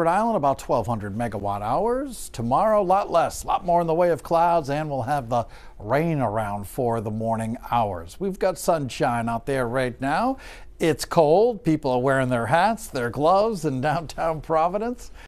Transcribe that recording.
Rhode Island, about 1,200 megawatt hours. Tomorrow, a lot less, a lot more in the way of clouds, and we'll have the rain around for the morning hours. We've got sunshine out there right now. It's cold. People are wearing their hats, their gloves in downtown Providence.